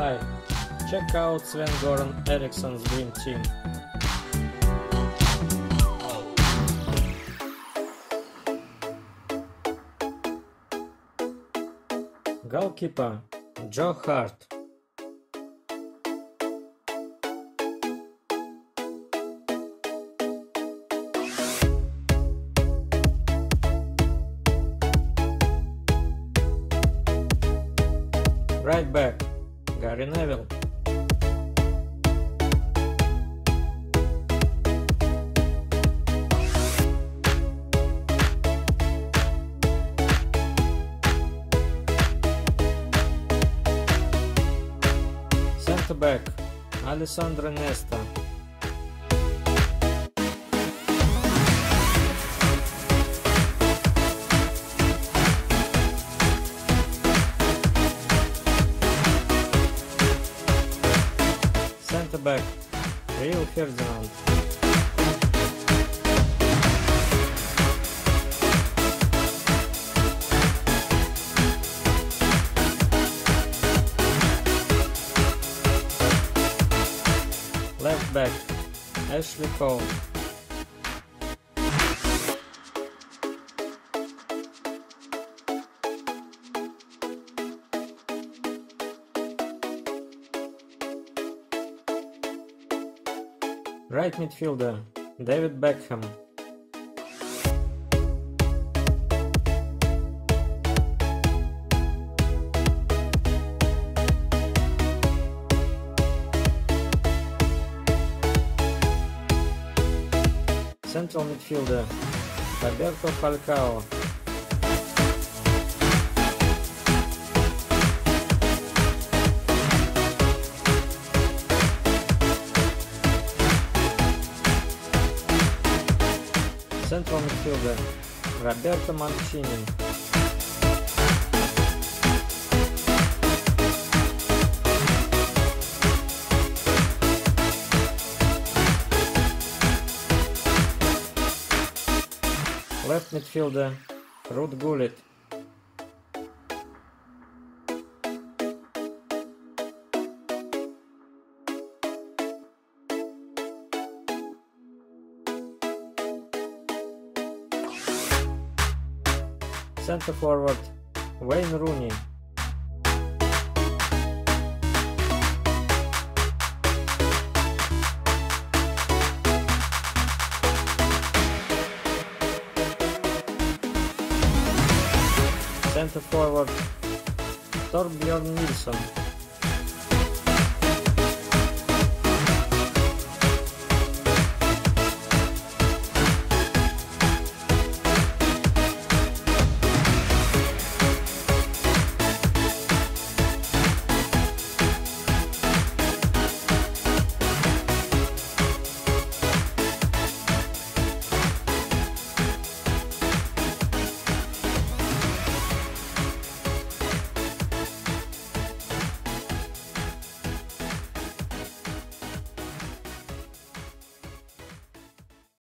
Hi, check out Sven-Goran Eriksson's Dream Team. Goalkeeper Joe Hart. Right back Gary Neville. Centre back Alessandro Nesta. Centre back Rio Ferdinand. Left back Ashley Cole. Right midfielder David Beckham. Central midfielder Roberto Falcao. Central midfielder Roberto Mancini. Left midfielder Ruud Gullit. Centre forward Wayne Rooney. Centre forward Torbjörn Nilsson.